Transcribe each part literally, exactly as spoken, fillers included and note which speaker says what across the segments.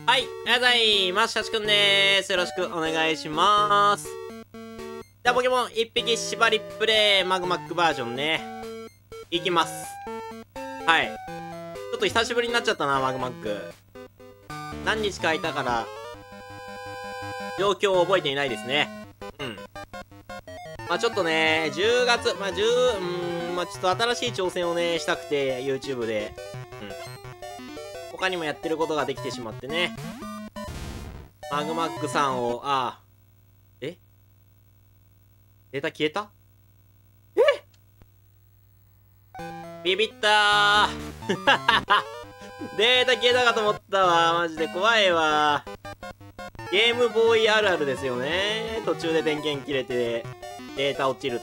Speaker 1: はい、ありがとうございます。シャチくんでーす。よろしくお願いします。じゃあ、ポケモン一匹縛りプレイ、マグマックバージョンね。いきます。はい。ちょっと久しぶりになっちゃったな、マグマック。何日か空いたから、状況を覚えていないですね。うん。まあちょっとね、じゅうがつ、まあじゅう、うーん、まあちょっと新しい挑戦をね、したくて、YouTube で。うん。他にもやってることができてしまってね。マグマックさんを、ああ。えデータ消えたえビビったーデータ消えたかと思ったわ。マジで怖いわ。ゲームボーイあるあるですよね。途中で電源切れて、データ落ちるって。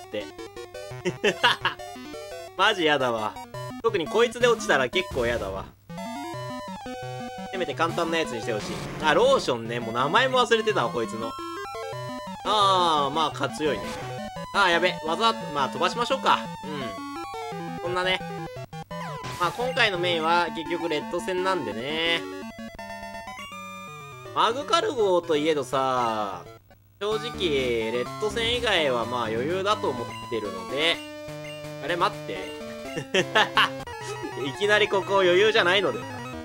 Speaker 1: マジやだわ。特にこいつで落ちたら結構やだわ。せめて簡単なやつにしてほしい。あ、ローションね。もう名前も忘れてたわ、こいつの。あー、まあ、か強いね。あー、やべ。わざ、まあ、飛ばしましょうか。うん。こんなね。まあ、今回のメインは結局レッド戦なんでね。マグカルゴーといえどさ、正直、レッド戦以外はまあ余裕だと思ってるので、あれ待って。いきなりここ余裕じゃないので。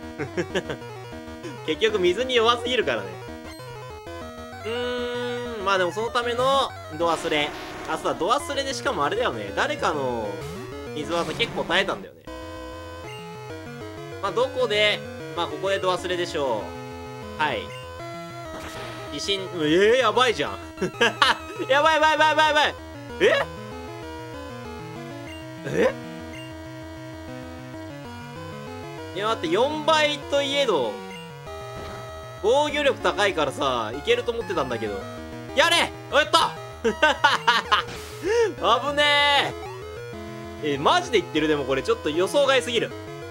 Speaker 1: 結局水に弱すぎるからね。うーん、まあでもそのためのド忘れ。あ、そうだ、ド忘れでしかもあれだよね。誰かの水技結構耐えたんだよね。まあどこで、まあここでド忘れでしょう。はい。地震、えー、やばいじゃん。やばいやばいやばいやばいやばい。ええいや待って、よんばいといえど、防御力高いからさ、いけると思ってたんだけど。やれやった危ねええ、マジで言ってる。でもこれちょっと予想外すぎる。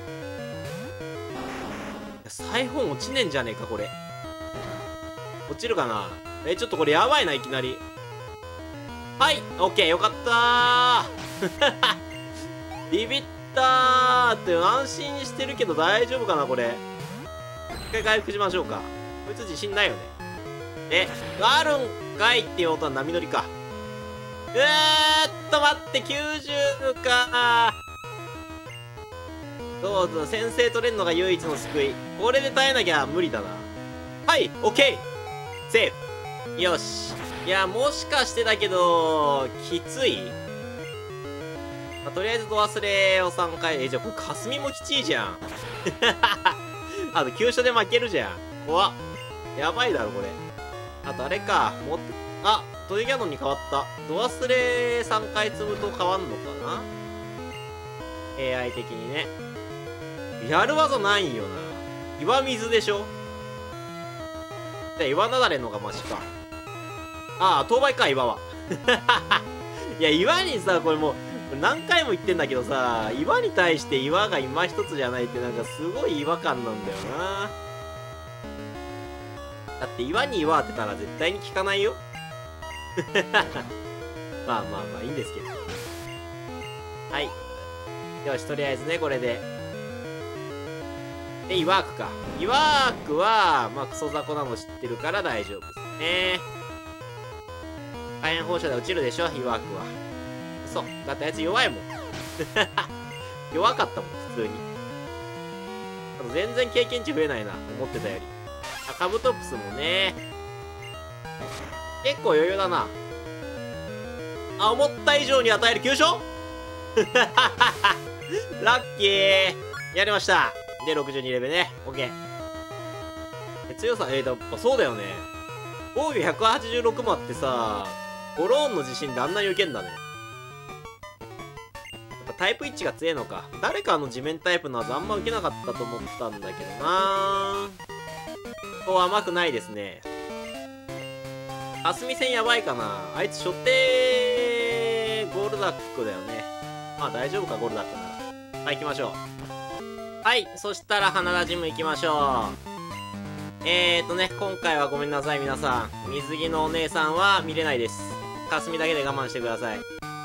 Speaker 1: サイフォン落ちねえんじゃねえか、これ。落ちるかな。え、ちょっとこれやばいな、いきなり。はい、オッケー、よかったー。ビビったーって安心してるけど大丈夫かな、これ。一回回復しましょうか。こいつ自信ないよね。え、あるんかいっていう音は波乗りか。うーっと待って、きゅうじゅうかー。どうぞ、先制取れんのが唯一の救い。これで耐えなきゃ無理だな。はい、オッケーセーフ。よし。いや、もしかしてだけど、きつい、まあ、とりあえずド忘れをさんかい。え、じゃあこれ霞もきちいじゃん。あと、急所で負けるじゃん。怖っ。やばいだろ、これ。あと、あれか。もっあ、トイギャノンに変わった。ド忘れさんかい積むと変わんのかな ?エーアイ 的にね。やる技ないんよな。岩水でしょ。じゃあ岩なだれのがマシか。ああ、当倍か、岩は。いや、岩にさ、これもう、何回も言ってんだけどさ、岩に対して岩が今一つじゃないってなんかすごい違和感なんだよな。だって岩に岩当てたら絶対に効かないよ。まあまあまあいいんですけど。はい。よし、とりあえずね、これで。で、イワークか。イワークは、まあ、クソ雑魚なの知ってるから大丈夫ですね。火炎放射で落ちるでしょ、イワークは。そう。だってあいつ弱いもん。弱かったもん、普通に。あと全然経験値増えないな、思ってたより。あ、カブトプスもね。結構余裕だな。あ、思った以上に与える急所ラッキー。やりました。で、ろくじゅうにレベルね。オッケー。強さ、えー、やっぱそうだよね。防御ひゃくはちじゅうろくもあってさ、ゴローンの地震であんなに受けんだね。やっぱタイプいちが強いのか。誰かの地面タイプの技あんま受けなかったと思ったんだけどな。そう甘くないですね。霞戦やばいかな。あいつ初手ゴールダックだよね。まあ大丈夫か、ゴールダックなら。はい、行きましょう。はい、そしたら花田ジム行きましょう。えーとね、今回はごめんなさい皆さん。水着のお姉さんは見れないです。霞だけで我慢してください。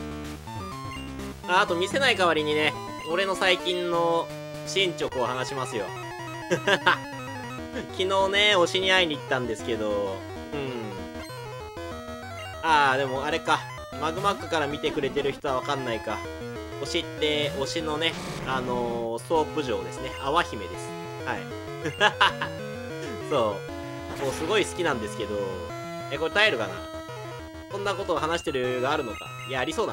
Speaker 1: あ、あと見せない代わりにね、俺の最近の進捗を話しますよ。 昨日ね、推しに会いに行ったんですけど、うん。ああ、でもあれか。マグマックから見てくれてる人はわかんないか。推しって、推しのね、あのー、ソープ嬢ですね。淡姫です。はい。そう。もうすごい好きなんですけど、え、これ耐えるかな？こんなことを話してる余裕があるのか？いや、ありそうだね。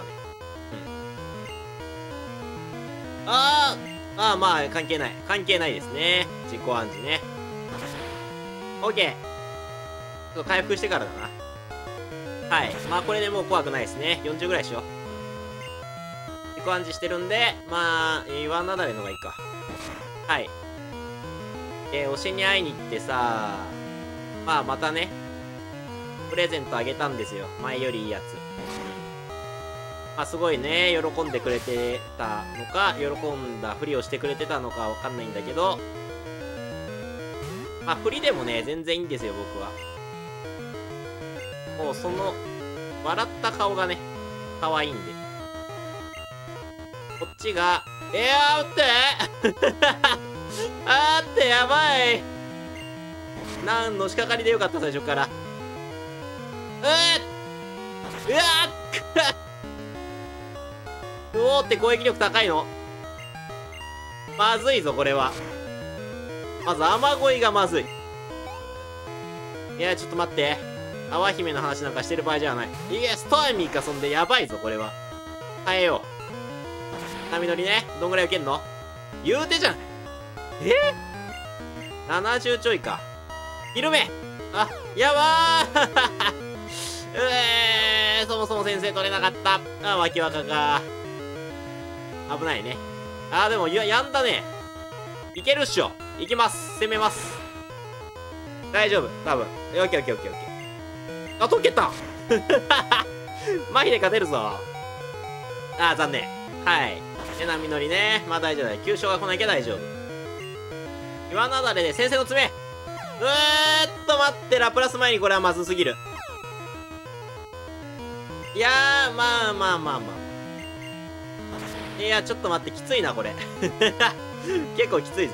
Speaker 1: うん。あーあー、まあ、関係ない。関係ないですね。自己暗示ね。オッケー。ちょっと回復してからだな。はい。まあ、これでもう怖くないですね。よんじゅうぐらいしよう。自己暗示してるんで、まあ、岩なだれのがいいか。はい。で、推しに会いに行ってさ、まあ、またね、プレゼントあげたんですよ。前よりいいやつ。まあ、すごいね、喜んでくれてたのか、喜んだふりをしてくれてたのかわかんないんだけど、まあ、振りでもね、全然いいんですよ、僕は。もう、その、笑った顔がね、可愛いんで。こっちが、いやー、待ってあーってやばいなんの仕掛かりでよかった、最初から。うーうわーうおーって攻撃力高いのまずいぞ、これは。まず、雨乞いがまずい。いや、ちょっと待って。淡姫の話なんかしてる場合じゃない。いや、ストーミーか、そんで、やばいぞ、これは。変えよう。波乗りね。どんぐらい受けんの？言うてじゃん。え ?ななじゅう ちょいか。昼目あ、やばーうえー、そもそも先生取れなかった。あ、脇若か。危ないね。あー、でも、や、やんだね。いけるっしょ。いきます。攻めます。大丈夫。多分。オッケーオッケーオッケーオッケー。あ、解けた麻痺で勝てるぞ。あー、残念。はい。で、波乗りね。まあ大丈夫だ。急所が来なきゃ大丈夫。岩なだれで先生の爪うーっと待って、ラプラス前にこれはまずすぎる。いやー、まあまあまあまあ。いや、ちょっと待って、きついな、これ。結構きついぞ。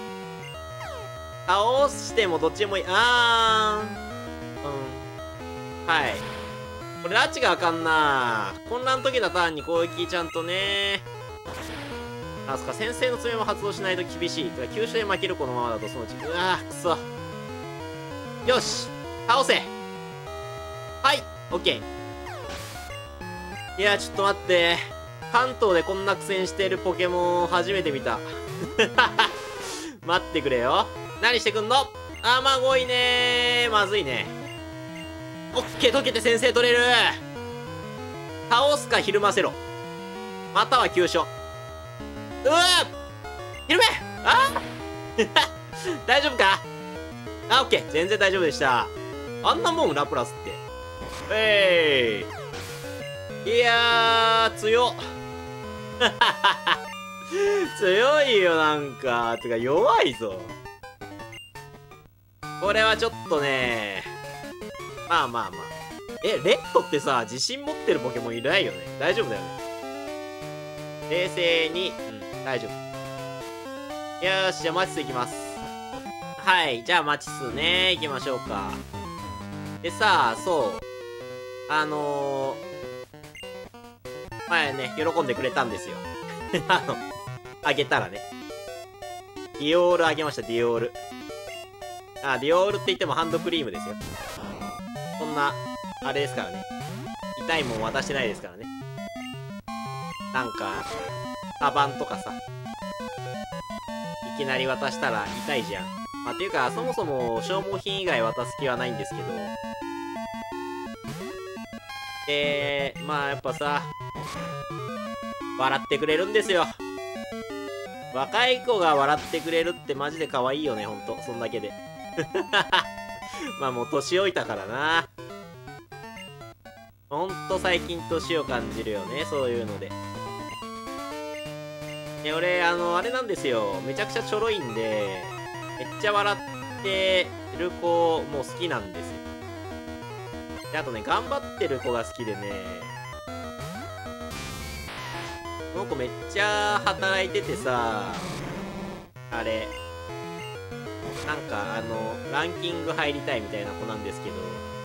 Speaker 1: 倒してもどっちもいい。あーん。うん。はい。これ、拉致があかんな。混乱の時だターンに攻撃ちゃんとね。あ、そっか、先生の爪も発動しないと厳しい。てか、急所で負けるこのままだとそのうち。うわー、くそ。よし倒せはい、オッケー。いや、ちょっと待って。関東でこんな苦戦してるポケモン初めて見た。待ってくれよ。何してくんの？雨乞いねー。まずいね。オッケー、溶けて先生取れる。倒すかひるませろ。または急所。うわひるめあ大丈夫かあ、オッケー。全然大丈夫でした。あんなもん、ラプラスって。えい、いやー、強っ。強いよ、なんか。てか、弱いぞ。これはちょっとね。まあまあまあ。え、レッドってさ、自信持ってるポケモンいないよね。大丈夫だよね。冷静に、うん、大丈夫。よーし、じゃあマチスいきます。はい、じゃあマチスね、行きましょうか。でさ、そう。あのー、前ね、喜んでくれたんですよ。あの、あげたらね。ディオールあげました、ディオール。あ、ディオールって言ってもハンドクリームですよ。そんな、あれですからね。痛いもん渡してないですからね。なんか、カバンとかさ。いきなり渡したら痛いじゃん。まあ、ていうか、そもそも消耗品以外渡す気はないんですけど。で、まあやっぱさ、笑ってくれるんですよ。若い子が笑ってくれるってマジで可愛いよね、ほんと。そんだけで。まあもう年老いたからな。ほんと最近年を感じるよね、そういうので。で、俺、あの、あれなんですよ。めちゃくちゃちょろいんで、めっちゃ笑ってる子も好きなんですよ。で、あとね、頑張ってる子が好きでね、この子めっちゃ働いててさ、あれ、 なんか、あの、ランキング入りたいみたいな子なんですけど、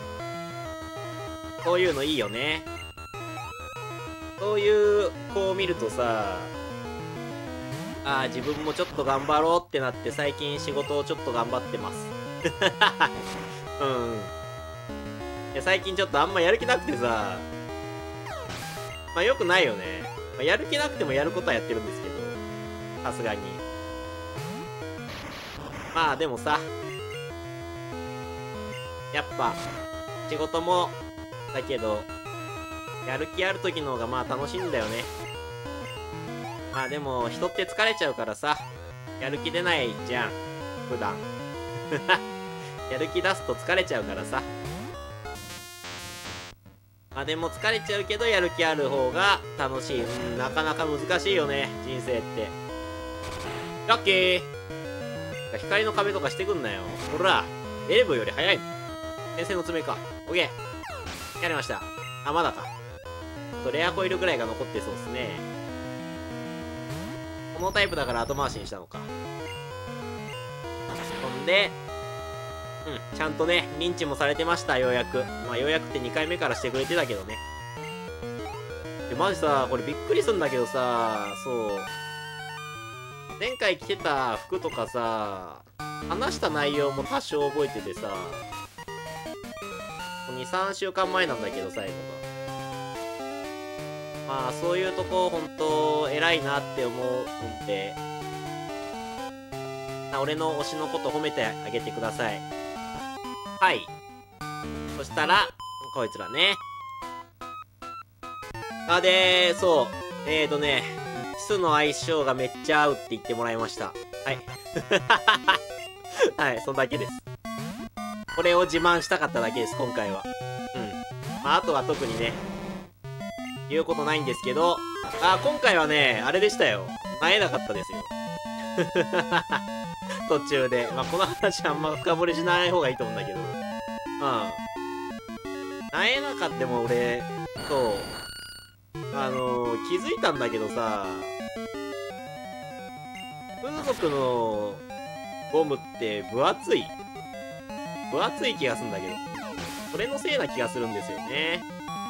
Speaker 1: こういうのいいよね。そういう子を見るとさ、ああ、自分もちょっと頑張ろうってなって、最近仕事をちょっと頑張ってます。うん。いや、最近ちょっとあんまやる気なくてさ、まあよくないよね。まあ、やる気なくてもやることはやってるんですけど、さすがに。まあでもさ、やっぱ、仕事も、だけど、やる気ある時の方がまあ楽しいんだよね。まあでも、人って疲れちゃうからさ、やる気出ないじゃん、普段。やる気出すと疲れちゃうからさ。まあでも疲れちゃうけど、やる気ある方が楽しい。うん、なかなか難しいよね、人生って。ラッキー光の壁とかしてくんなよ。ほら、エレブより早い。先生の爪か。オッケー。やりました。あ、まだか。あとレアコイルぐらいが残ってそうですね。このタイプだから後回しにしたのか。ほんで、うん、ちゃんとね、認知もされてました、ようやく。まあ、ようやくってにかいめからしてくれてたけどね。で、マジさ、これびっくりすんだけどさ、そう。前回着てた服とかさ、話した内容も多少覚えててさ、に、さんしゅうかんまえなんだけど、最後が。まあ、そういうとこ、ほんと、偉いなって思うんで、俺の推しのこと褒めてあげてください。はい。そしたら、こいつらね。あ、で、そう。えーとね、キスの相性がめっちゃ合うって言ってもらいました。はい。はい、そんだけです。これを自慢したかっただけです、今回は。うん。まあ、あとは特にね、言うことないんですけど、あ、今回はね、あれでしたよ。会えなかったですよ。途中で。まあ、この話あんま深掘りしない方がいいと思うんだけど。うん。会えなかったも俺、そう。あのー、気づいたんだけどさ、風俗のゴムって分厚い分厚い気がするんだけど。それのせいな気がするんですよね。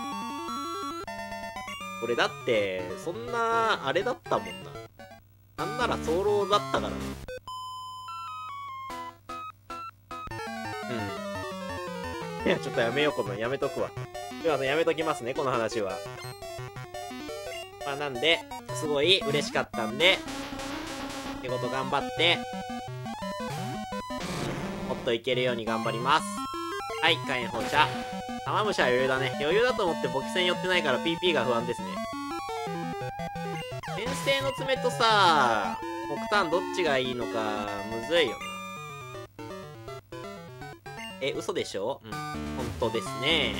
Speaker 1: これだって、そんな、あれだったもんな。なんなら早漏だったからな。うん。いや、ちょっとやめよう、この、やめとくわ。では、やめときますね、この話は。まあ、なんで、すごい嬉しかったんで、仕事頑張って、もっといけるように頑張ります。はい、火炎放射。玉虫は余裕だね。余裕だと思って簿記戦寄ってないから ピーピー が不安ですね。先生の爪とさ、木炭どっちがいいのか、むずいよな。え、嘘でしょ？うん、本当ですね。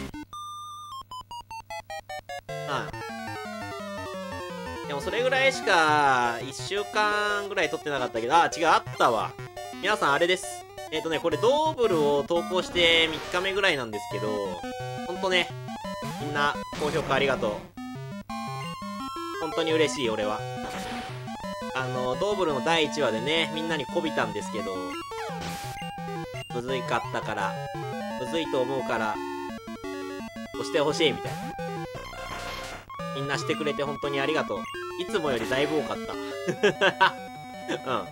Speaker 1: うん。でもそれぐらいしか、いっしゅうかんぐらい撮ってなかったけど、あ、違う、あったわ。皆さんあれです。えっ、ー、とね、これドーブルを投稿してみっかめぐらいなんですけど、ほんとね、みんな高評価ありがとう。本当に嬉しい、俺は。あの、ドーブルのだいいちわでね、みんなにこびたんですけど、むずいかったから、むずいと思うから、押してほしいみたいな。みんなしてくれて本当にありがとう。いつもよりだいぶ多かった。うん。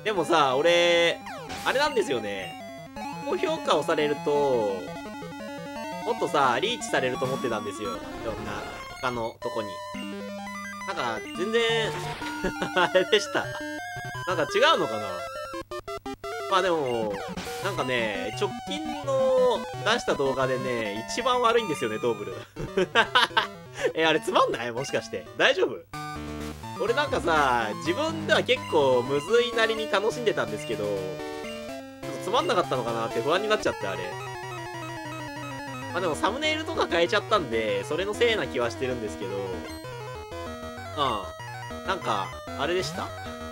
Speaker 1: でもさ、俺、あれなんですよね。高評価をされると、もっとさ、リーチされると思ってたんですよ。いろんな、他のとこに。なんか、全然、あれでした。なんか違うのかな。まあでも、なんかね、直近の出した動画でね、一番悪いんですよね、ドーブル。え、あれつまんない？もしかして。大丈夫？俺なんかさ、自分では結構むずいなりに楽しんでたんですけど、つまんなかったのかなって不安になっちゃって、あれ。まあでもサムネイルとか変えちゃったんで、それのせいな気はしてるんですけど、うん。なんか、あれでした。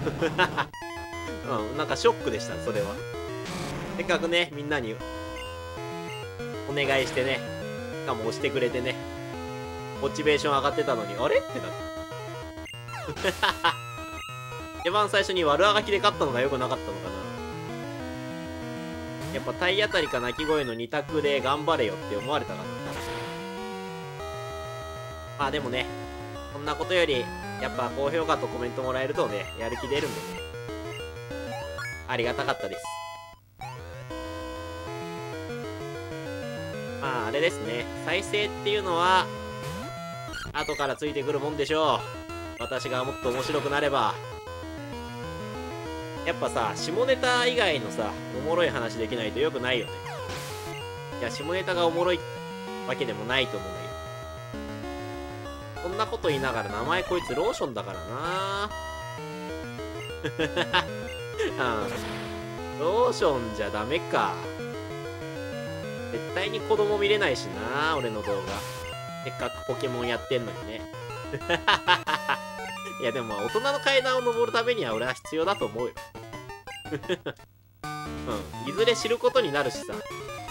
Speaker 1: うん、なんかショックでした、それは。せっかくね、みんなに、お願いしてね、しかも押してくれてね、モチベーション上がってたのに、あれってなって。一番最初に悪あがきで勝ったのが良くなかったのかな。 やっぱ体当たりか鳴き声のに択で頑張れよって思われたかな。まあでもね、そんなことより、やっぱ高評価とコメントもらえるとね、やる気出るんでね。ありがたかったです。まああれですね、再生っていうのは、後からついてくるもんでしょう。私がもっと面白くなれば。やっぱさ、下ネタ以外のさ、おもろい話できないとよくないよね。いや、下ネタがおもろいわけでもないと思うんだけど。こんなこと言いながら名前こいつローションだからなうん。ローションじゃダメか。絶対に子供見れないしな、俺の動画。せっかくポケモンやってんのにね。いやでも大人の階段を登るためには俺は必要だと思うよ。うん。いずれ知ることになるしさ。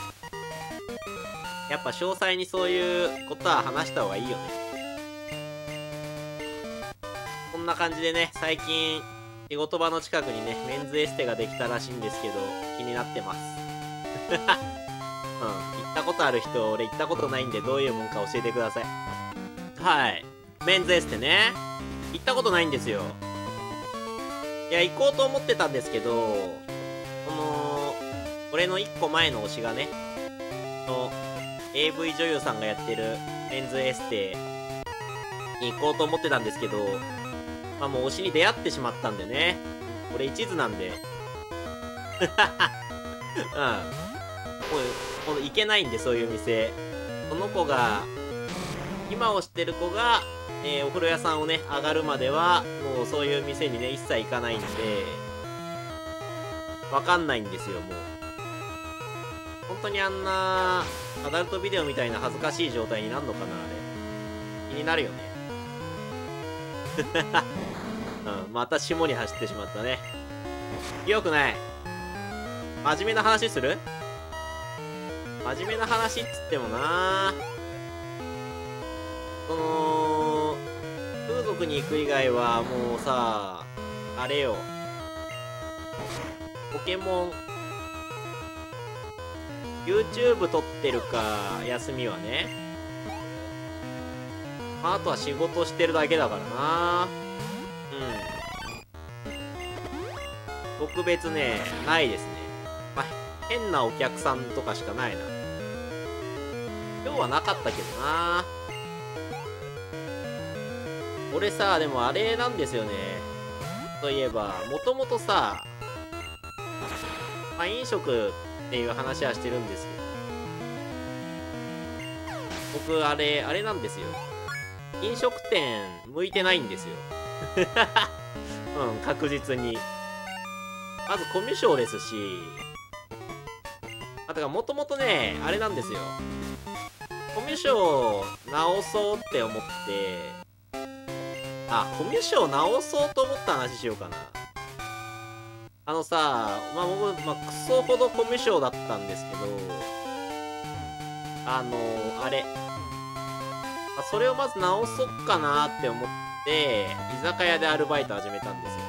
Speaker 1: やっぱ詳細にそういうことは話した方がいいよね。こんな感じでね、最近仕事場の近くにね、メンズエステができたらしいんですけど、気になってます。うん。行ったことある人、俺行ったことないんでどういうもんか教えてください。はい。メンズエステね。行ったことないんですよ。いや、行こうと思ってたんですけど、この、俺の一個前の推しがね、の エーブイ 女優さんがやってるメンズエステに行こうと思ってたんですけど、まあもう推しに出会ってしまったんでね。俺一途なんで。うん。もう、もう行けないんで、そういう店。その子が、今を知ってる子が、えー、お風呂屋さんをね、上がるまでは、もうそういう店にね、一切行かないんで、わかんないんですよ、もう。本当にあんな、アダルトビデオみたいな恥ずかしい状態になるのかな、あれ。気になるよね。うん、また霜に走ってしまったね。よくない。真面目な話する？真面目な話っつってもな、その、風俗に行く以外はもうさ、あれよ。ポケモン、YouTube 撮ってるか、休みはね。まあ、あとは仕事してるだけだからな。うん。特別ね、ないですね。まあ、変なお客さんとかしかないな。今日はなかったけどな。俺さ、でもあれなんですよね。といえば、もともとさ、まあ、飲食っていう話はしてるんですけど、僕、あれ、あれなんですよ。飲食店、向いてないんですよ。うん、確実に。まず、コミュ障ですし、あ、だからもともとね、あれなんですよ。コミュ障直そうって思って、あ、コミュ障直そうと思った話しようかな。あのさ、まあ僕、まあ、クソほどコミュ障だったんですけど、あのー、あれ。まあ、それをまず直そっかなって思って、居酒屋でアルバイト始めたんですよ。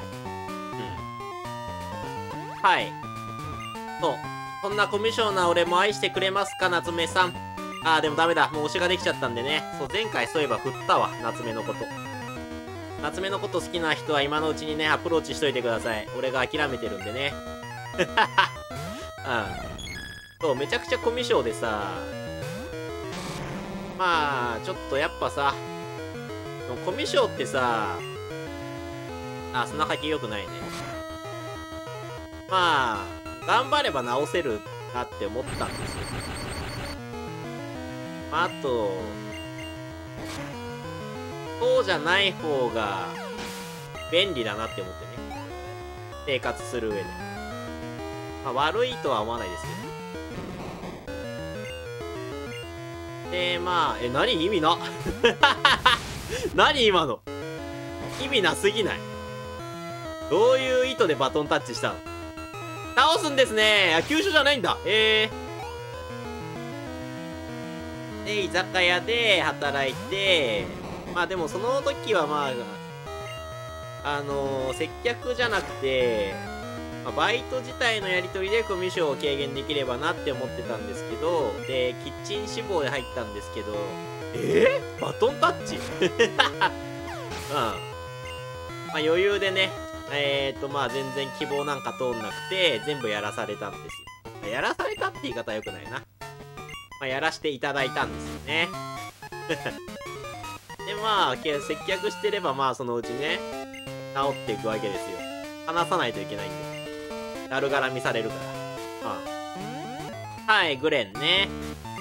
Speaker 1: うん。はい。そう。そんなコミュ障な俺も愛してくれますか、夏目さん。あー、でもダメだ。もう推しができちゃったんでね。そう、前回そういえば振ったわ、夏目のこと。夏目のこと好きな人は今のうちにね、アプローチしといてください。俺が諦めてるんでね。うん。そう、めちゃくちゃコミュ障でさ、まあ、ちょっとやっぱさ、でもコミュ障ってさ、あ、砂かけ良くないね。まあ、頑張れば直せるなって思ったんですよ。まあ、あと、そうじゃない方が便利だなって思ってね。生活する上で。まあ、悪いとは思わないですけど。で、まあ、え、何意味な何今の意味なすぎない？どういう意図でバトンタッチしたの？倒すんですね。野球所じゃないんだ。えー。で、居酒屋で働いて、まあでもその時はまあ、あのー、接客じゃなくて、 まあ、バイト自体のやり取りでコミュ障を軽減できればなって思ってたんですけど、で、キッチン志望で入ったんですけど、えー、バトンタッチうん。まあ余裕でね、えーと、まあ全然希望なんか通んなくて、全部やらされたんですよ。やらされたって言い方は良くないな。まあやらしていただいたんですよね。で、まあ、接客してれば、まあそのうちね、治っていくわけですよ。話さないといけないんで。だるがらみされるから。うん。はい、グレンね。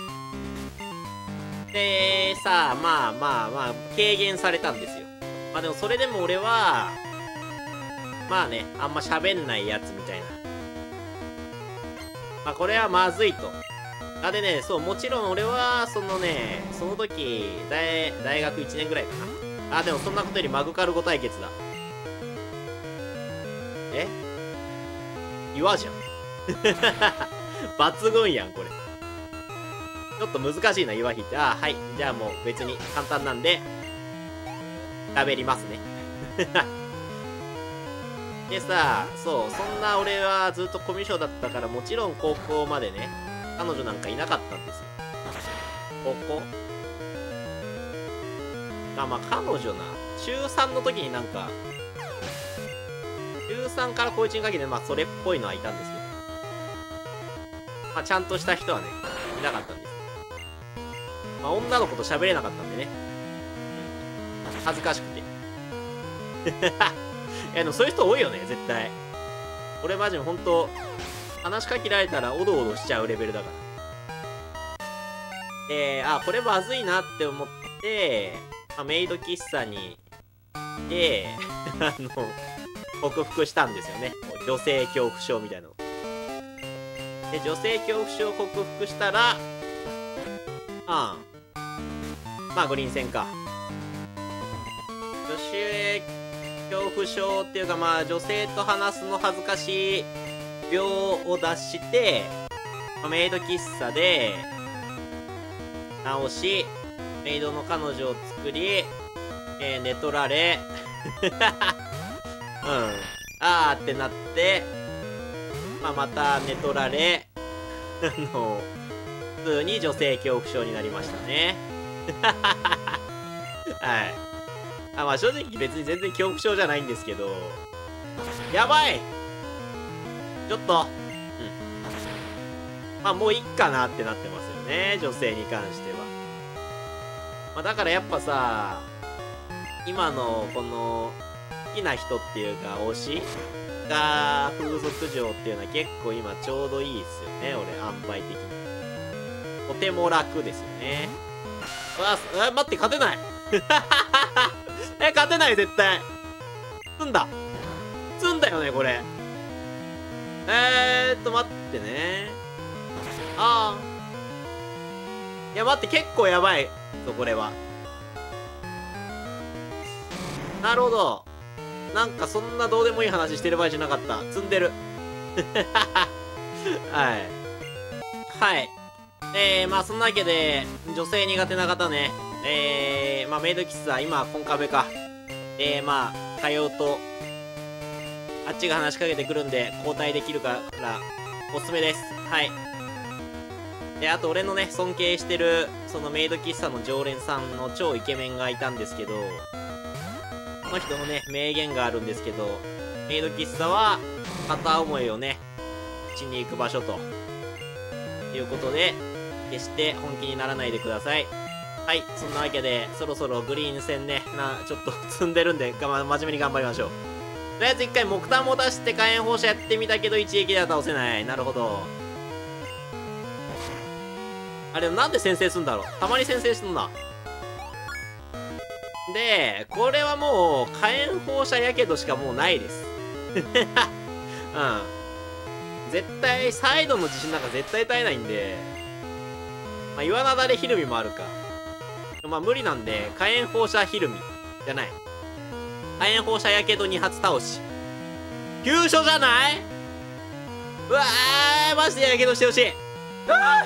Speaker 1: で、さあ、まあまあまあ、軽減されたんですよ。まあでもそれでも俺は、まあね、あんま喋んないやつみたいな。まあこれはまずいと。あ、でね、そう、もちろん俺は、そのね、その時、大、大学いちねんぐらいかな。あ、でもそんなことよりマグカル語対決だ。え岩じゃん。抜群やん、これ。ちょっと難しいな、岩引いて。あ、はい。じゃあもう別に簡単なんで、喋りますね。でさ、そう、そんな俺はずっとコミュ障だったから、もちろん高校までね、彼女なんかいなかったんですよ。高校あ、まあ彼女な、中さんの時になんか、中さんから高いちにかけて、まあそれっぽいのはいたんですけど、まあちゃんとした人はね、いなかったんです。まあ女の子と喋れなかったんでね。うん。恥ずかしくて。いやでもそういう人多いよね、絶対。俺マジでほんと、話しかけられたらおどおどしちゃうレベルだから。で、あ、これまずいなって思って、まあ、メイド喫茶に行って、あの、克服したんですよね。女性恐怖症みたいなの。で、女性恐怖症を克服したら、ああ、まあグリーン戦か。女性恐怖症っていうか、まあ女性と話すの恥ずかしい病を脱して、まあ、メイド喫茶で直し、メイドの彼女を作り、えー、寝取られ、うん、あーってなって、まあ、また寝取られ、あの、普通に女性恐怖症になりましたね。はい。あ、まあ正直別に全然恐怖症じゃないんですけど、やばいちょっと、うん。まあもういっかなってなってますよね、女性に関しては。まあだからやっぱさ、今のこの好きな人っていうか推しが風俗嬢っていうのは結構今ちょうどいいですよね、俺、塩梅的に。とても楽ですよね。うわ、え、待って、勝てないえ、勝てない、絶対。積んだ。積んだよね、これ。えーっと、待ってね。ああ。いや、待って、結構やばいぞ、これは。なるほど。なんか、そんなどうでもいい話してる場合じゃなかった。積んでる。はい。はい。えー、まあ、そんなわけで、女性苦手な方ね。えー、まあ、メイド喫茶、今、コンカフェか。えー、まあ、通うと、あっちが話しかけてくるんで、交代できるから、おすすめです。はい。で、あと、俺のね、尊敬してる、そのメイド喫茶の常連さんの超イケメンがいたんですけど、この人のね、名言があるんですけど、メイド喫茶は、片思いをね、しに行く場所と、いうことで、決して本気にならないでください。はい、そんなわけで、そろそろグリーン戦ね、な、ちょっと積んでるんで、がま、真面目に頑張りましょう。とりあえず一回木炭も出して火炎放射やってみたけど、一撃では倒せない。なるほど。あれ、なんで先制すんだろう。たまに先制すんな。で、これはもう、火炎放射やけどしかもうないです。うん。絶対、サイドの地震なんか絶対耐えないんで、まあ、岩なだれひるみもあるか。まあ、無理なんで、火炎放射ひるみ。じゃない。火炎放射やけどに発倒し。急所じゃないうわー、マジでやけどしてほしい。うわ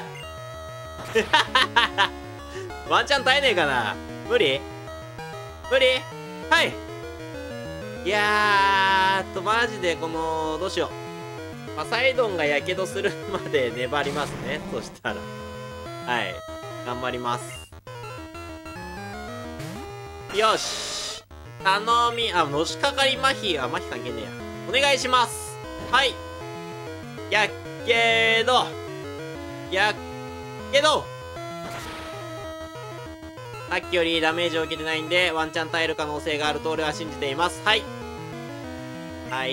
Speaker 1: ワンチャン耐えねえかな。無理無理はい。いやーっと、マジでこの、どうしよう。 まあ、サイドンがやけどするまで粘りますね。そしたら。はい。頑張ります。よし。頼み、あ、のしかかり麻痺、あ、麻痺関係ねえや。お願いします。はい。やっけーど。やっけど。さっきよりダメージを受けてないんで、ワンチャン耐える可能性があると俺は信じています。はい。はい。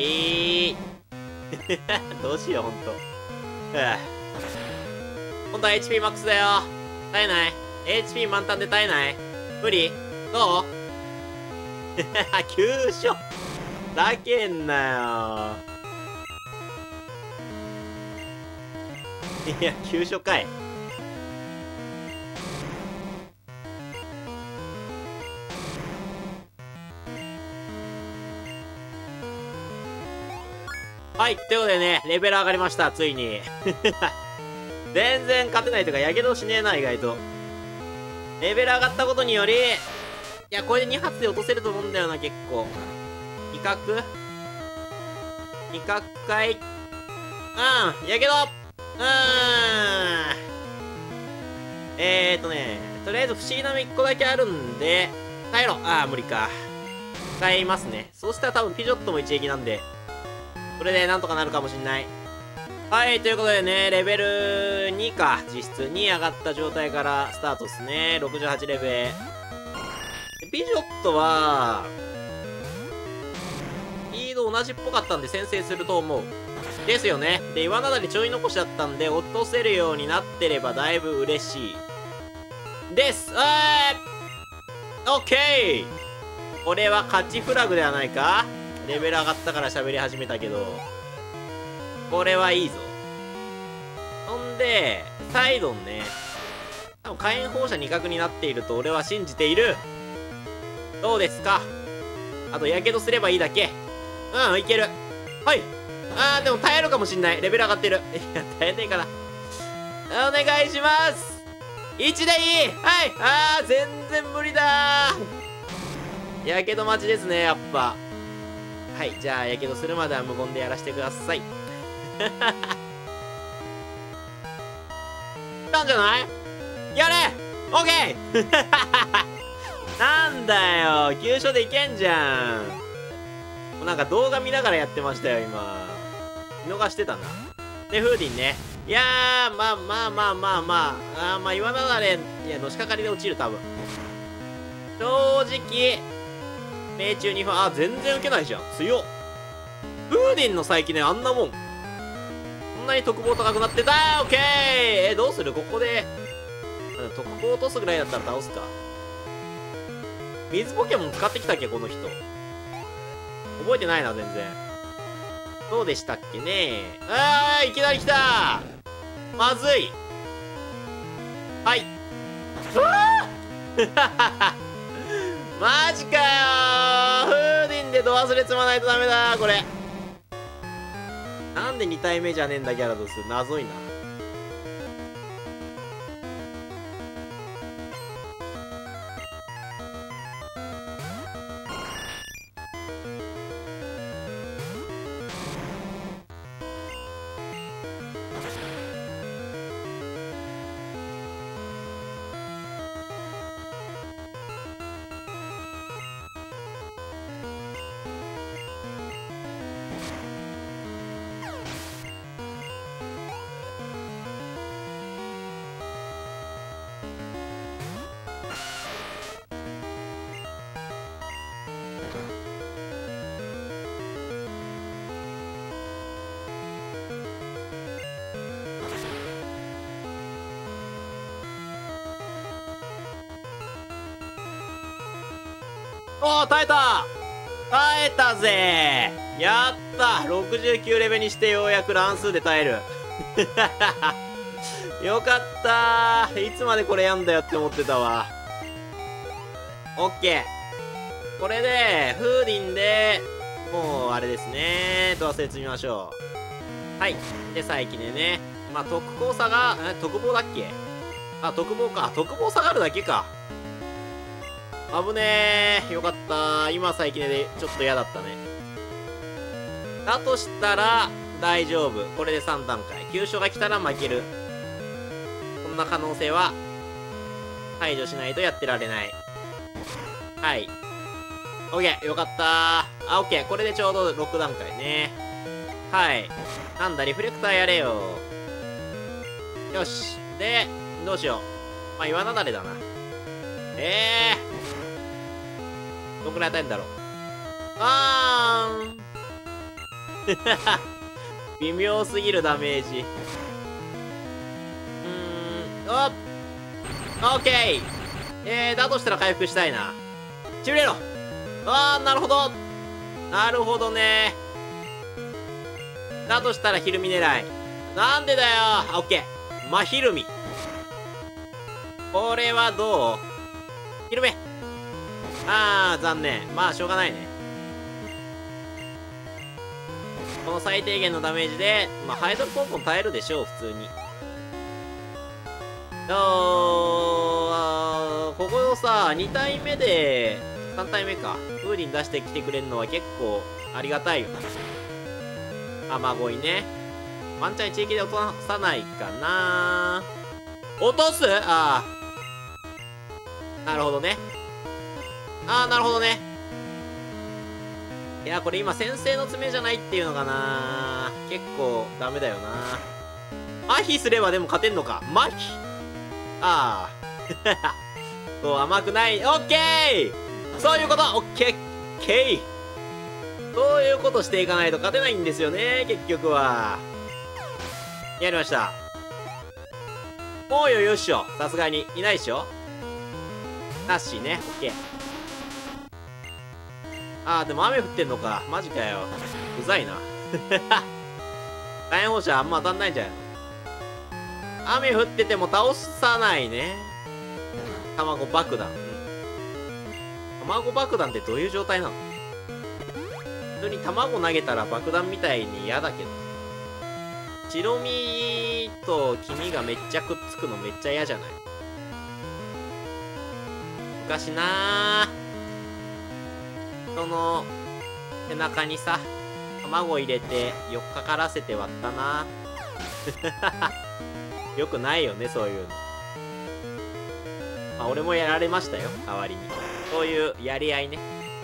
Speaker 1: どうしよう、ほんと。ほんとは エイチピー マックスだよ。耐えない ?エイチピー 満タンで耐えない無理どう急所だけんなよ。いや、急所かい。はい、ということでね、レベル上がりました、ついに。全然勝てないというか、やけどしねえな、意外と。レベル上がったことにより、いや、これでに発で落とせると思うんだよな、結構。威嚇威嚇かいうん、やけどうーん。えーとね、とりあえず不思議なのいっこだけあるんで、耐えろああ、無理か。使いますね。そしたら多分ピジョットも一撃なんで、これでなんとかなるかもしんない。はい、ということでね、レベルにか、実質に上がった状態からスタートですね。ろくじゅうはちレベル。ピジョットは、スピード同じっぽかったんで先制すると思う。ですよね。で、岩なだりちょい残しだったんで、落とせるようになってればだいぶ嬉しい。です。えー、オッケーこれは勝ちフラグではないか？レベル上がったから喋り始めたけど、これはいいぞ。ほんで、サイドンね。多分火炎放射二角になっていると俺は信じている。どうですか？あと、やけどすればいいだけ。うん、いける。はい。あー、でも耐えるかもしんない。レベル上がってる。いや、耐えねえかな。お願いします。いちでいいはい。あー、全然無理だー。やけど待ちですね、やっぱ。はい、じゃあ、やけどするまでは無言でやらせてください。たんじゃないやれオッケーなんだよ急所でいけんじゃん。もうなんか動画見ながらやってましたよ、今。見逃してたな。で、フーディンね。いやー、まあまあまあまあまあ。あーまあ、岩なだれ、いや、のしかかりで落ちる、多分。正直、命中にふん、あ、全然受けないじゃん。強っ。フーディンの最近ね、あんなもん。こんなに特防高くなってたーオッケーえ、どうするここで。特攻落とすぐらいだったら倒すか。水ポケモン使ってきたっけこの人。覚えてないな、全然。どうでしたっけねあーいきなり来たまずいはい。うわマジかよーフーディンでド忘れ積まないとダメだーこれ。なんでに体目じゃねえんだギャラドス。謎いな。おー耐えた耐えたぜやったろくじゅうきゅうレベルにしてようやく乱数で耐えるよかったーいつまでこれやんだよって思ってたわ。オッケーこれでフーディンでもうあれですねドアスで積みましょう。はい。で佐伯でねまあ特攻差がえ特防だっけあ特防か特防下がるだけか。危ねえよかった今最近でちょっと嫌だったね。だとしたら大丈夫。これでさん段階。急所が来たら負ける。こんな可能性は排除しないとやってられない。はい。オッケー、よかったー。あ、オッケー。これでちょうどろく段階ね。はい。なんだ、リフレクターやれよ。よし。で、どうしよう。まあ、岩なだれだな。ええー。どんくらい与えるんだろう。あーん。微妙すぎるダメージ。うーん。おっ。オッケー。えー、だとしたら回復したいな。ちびれろ。あー、なるほど。なるほどね。だとしたらひるみ狙い。なんでだよ。オッケー。まひるみ。これはどう？ひるめ。あー、残念。まあ、しょうがないね。この最低限のダメージで、まあ、ハイドルポンポン耐えるでしょう、普通に。あー、ここをさ、に体目で、さん体目か。フーディン出してきてくれるのは結構ありがたいよな。雨乞いね。ワンチャン一撃で落とさないかな。落とす？ああ。なるほどね。ああ、なるほどね。いや、これ今先制の爪じゃないっていうのかな。結構ダメだよな。麻痺すればでも勝てんのか。麻痺。ああ。そう、甘くない。オッケー！そういうこと！オッケー！オッケー！そういうことしていかないと勝てないんですよね、結局は。やりました。もう余裕っしょ。さすがに。いないっしょ？なっしーね。オッケー。あー、でも雨降ってんのか。マジかよ。うざいな。火炎放射あんま当たんないんじゃないの？雨降ってても倒さないね。卵爆弾。卵爆弾ってどういう状態なの？普通に卵投げたら爆弾みたいに嫌だけど。白身と黄身がめっちゃくっつくのめっちゃ嫌じゃない？昔なー、その背中にさ卵入れてよっかからせて割ったな。よくないよね、そういうの。まあ俺もやられましたよ、代わりに。そういうやり合いね。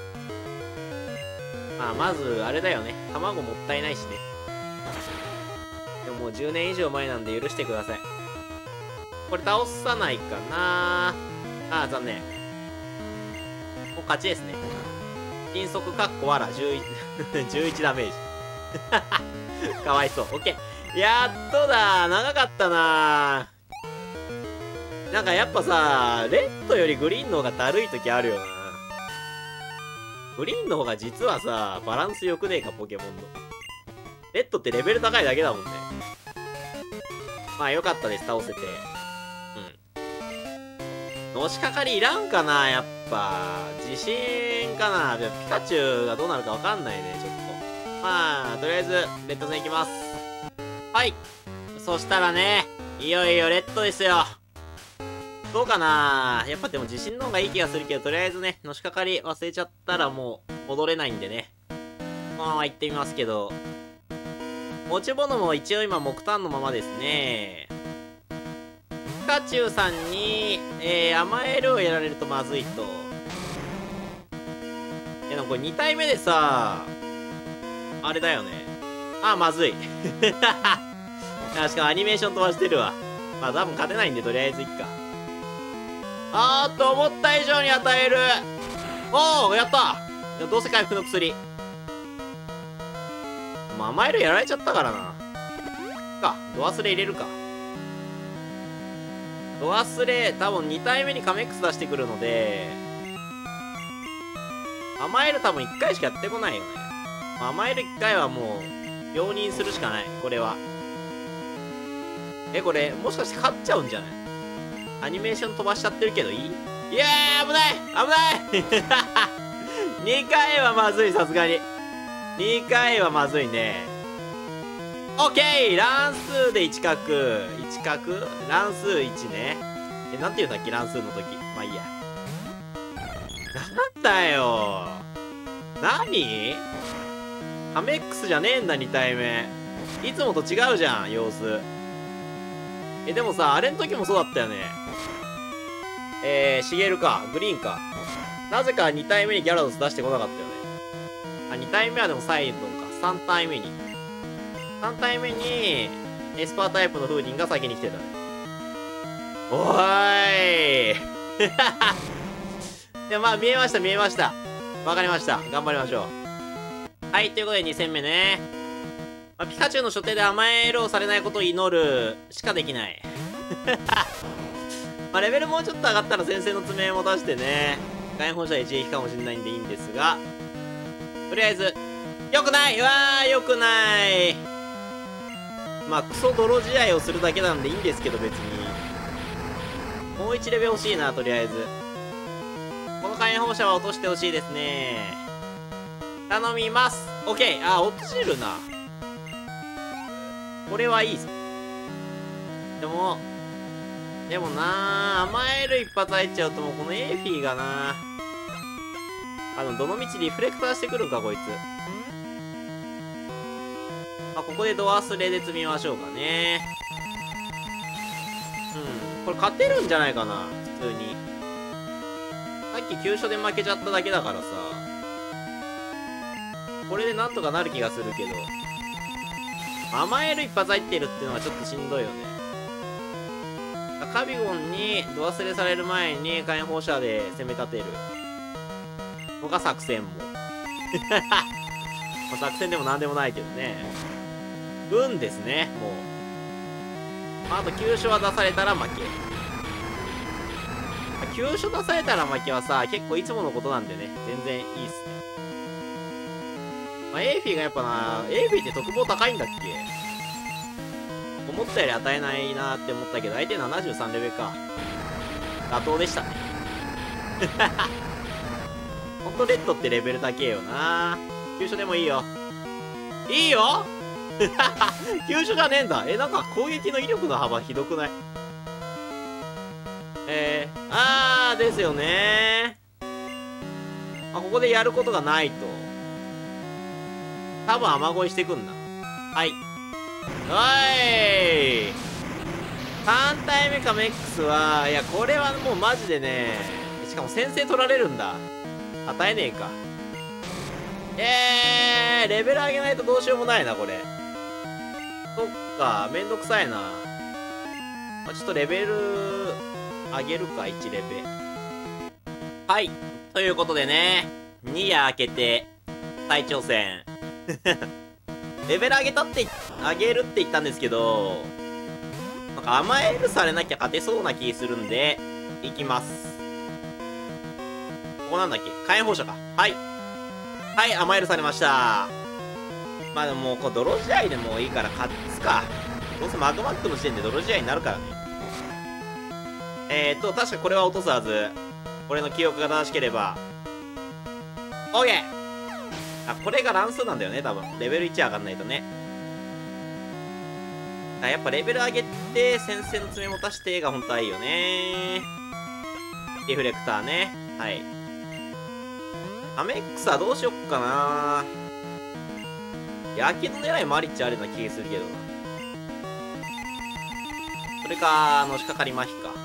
Speaker 1: まあまずあれだよね、卵もったいないしね。でももうじゅうねん以上前なんで許してください。これ倒さないかな。ああ、残念。もう勝ちですね。金速かっこわらじゅういち、じゅういちダメージ。かわいそう。オッケー。やっとだ。長かったな。なんかやっぱさ、レッドよりグリーンの方がだるい時あるよな。グリーンの方が実はさ、バランス良くねえか、ポケモンの。レッドってレベル高いだけだもんね。まあよかったです、倒せて。うん。のしかかりいらんかな、やっぱ。自信かな。ピカチュウがどうなるかわかんないね、ちょっと。まあ、とりあえず、レッド戦いきます。はい。そしたらね、いよいよレッドですよ。どうかな。やっぱでも自信の方がいい気がするけど、とりあえずね、のしかかり忘れちゃったらもう戻れないんでね。このまま行ってみますけど。持ち物も一応今木炭のままですね。ピカチュウさんに、えー、甘えるをやられるとまずいと。え、でもこれに体目でさ、あれだよね。あ、まずい。あ、しかもアニメーション飛ばしてるわ。まあ多分勝てないんでとりあえずいっか。あーっと、思った以上に与える。おー、やった。どうせ回復の薬。まあ、甘えるやられちゃったからな。か、ド忘れ入れるか。ド忘れ、多分に体目にカメックス出してくるので、甘える多分いっかいしかやってこないよね。甘えるいっかいはもう、容認するしかない、これは。え、これ、もしかして勝っちゃうんじゃない？アニメーション飛ばしちゃってるけどいい？いやー、危ない危ないにかいはまずい、さすがに。にかいはまずいね。オッケー！乱数でいち角。いち角？乱数いちね。え、なんて言うんだっけ、乱数の時。まあいいや。なんだよ。何？カメックスじゃねえんだ、に体目。 いつもと違うじゃん、様子。え、でもさ、あれの時もそうだったよね。えー、シゲルか。グリーンか。なぜかに体目にギャラドス出してこなかったよね。あ、に体目はでもサイドンか。さん体目に。さん体目に、エスパータイプの風鈴が先に来てたね。おーいで、まあ、見えました、見えました。わかりました。頑張りましょう。はい、ということでに戦目ね。まあ、ピカチュウの所定で甘え色をされないことを祈るしかできない。まあ、レベルもうちょっと上がったら先生の爪も出してね、火炎放射一撃かもしれないんでいいんですが、とりあえず、よくないうわー、よくないまあ、クソ泥試合をするだけなんでいいんですけど、別に。もういちレベル欲しいな、とりあえず。この火炎放射は落としてほしいですね。頼みます。オッケー。あ、落ちるな。これはいいぞ。でも、でもなぁ、甘える一発入っちゃうともうこのエーフィーがなあの、どの道リフレクターしてくるんか、こいつ。まあ、ここでドアスレで積みましょうかね。うん。これ勝てるんじゃないかな、普通に。さっき急所で負けちゃっただけだからさ。これでなんとかなる気がするけど。甘える一発入ってるっていうのはちょっとしんどいよね。カビゴンにド忘れされる前に火炎放射で攻め立てるのが作戦も。まあ作戦でもなんでもないけどね。運ですね、もう。まあ、あと急所は出されたら負け。急所出されたら負けはさ、結構いつものことなんでね、全然いいっすね。まあ、エーフィーがやっぱな、エーフィーって特防高いんだっけ？思ったより与えないなって思ったけど、相手ななじゅうさんレベルか。妥当でしたね。ほんとレッドってレベル高えよな。急所でもいいよ。いいよ急所じゃねえんだ。え、なんか攻撃の威力の幅ひどくない？えー、あーですよねー。あ、ここでやることがないと。多分雨乞いしてくんな。はい。おいさん体目かメックスは、いや、これはもうマジでね、しかも先制取られるんだ。与えねえか。えー、レベル上げないとどうしようもないな、これ。そっか、めんどくさいな。まあ、ちょっとレベル、上げるか、いちレベ。はい。ということでね、に夜明けて、再挑戦。レベル上げたって、上げるって言ったんですけど、なんか甘えるされなきゃ勝てそうな気するんで、いきます。ここなんだっけ？火炎放射か。はい。はい、甘えるされました。まあでももう、こう、泥試合でもいいから勝つか。どうせマグマックの時点で泥試合になるからね。えーっと、確かこれは落とすはず。俺の記憶が正しければ。オーケー！あ、これが乱数なんだよね、多分。レベルいち上がんないとね。あ、やっぱレベル上げて、先生の爪持たしてが本当はいいよね。リフレクターね。はい。アメックスはどうしよっかな。やけど狙いもありっちゃあるような気がするけどな。それか、あのしかかりまひか。